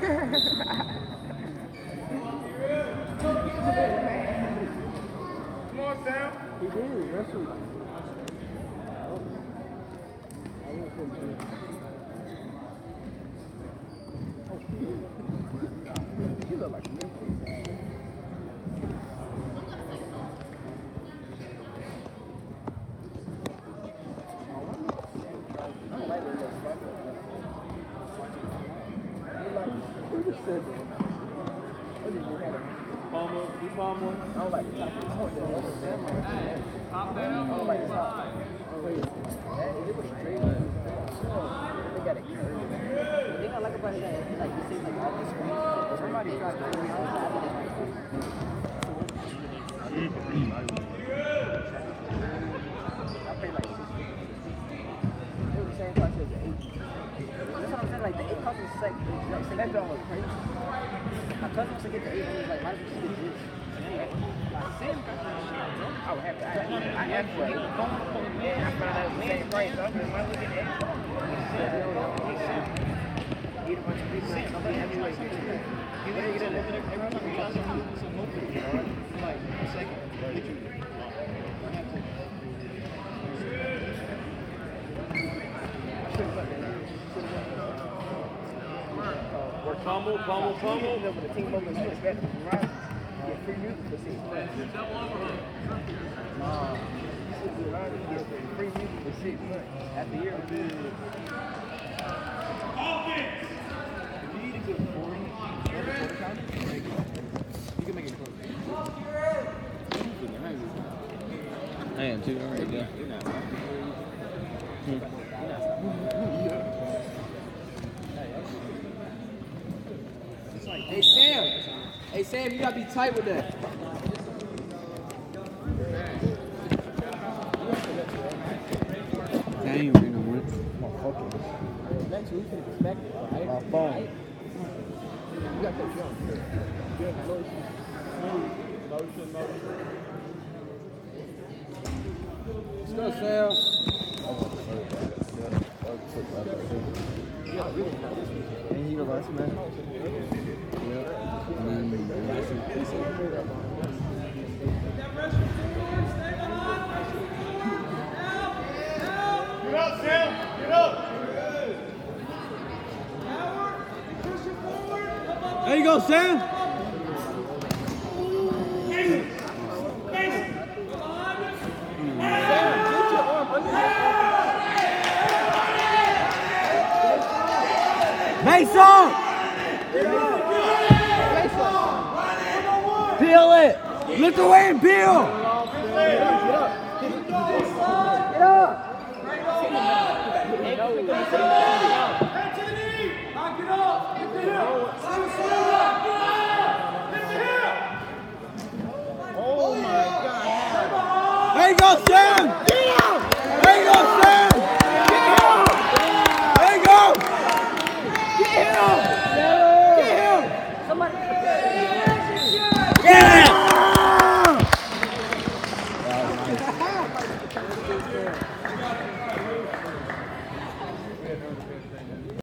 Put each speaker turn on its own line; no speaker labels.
on, Sam.
He did, wrestle. You look like me. I don't like it.
Palmer.
I don't like the top. I want the top down. I don't like the top. It was straight. They got it curved. The thing I like about it is like you see like all the screens. Somebody tried to do I paid like $60. It was the same price as the 8. That's what I'm saying. Like the 8 costs us like that don't look crazy. My cousin wants to get the 8 and he's like, why don't you just get this? I would have to. I asked for 8. I found out the same price. So I'm just like, look at that. Eat a bunch of people. Somebody heavyweight. You gotta get in there. Every time we talk about some movie, like a second.
Pummel.
The team over the best right. Get free music for 6 months. Get free music for 6 months. After a year, we do you need to get 40. You can make it close.
I am too. All right, go.
Hey Sam, you gotta be tight with that.
That ain't right no more.
Next week, you can expect it, right?
My phone.
You got that jump. Good motion. Let's go, Sam.
Ain't he the last man? And then the last
Get up, Sam. Get up.
There you go, Sam. Mason! Peel it! Lift away and peel!
Oh my God.
There you go, Sam! There you go, Sam! There you go!
Somebody.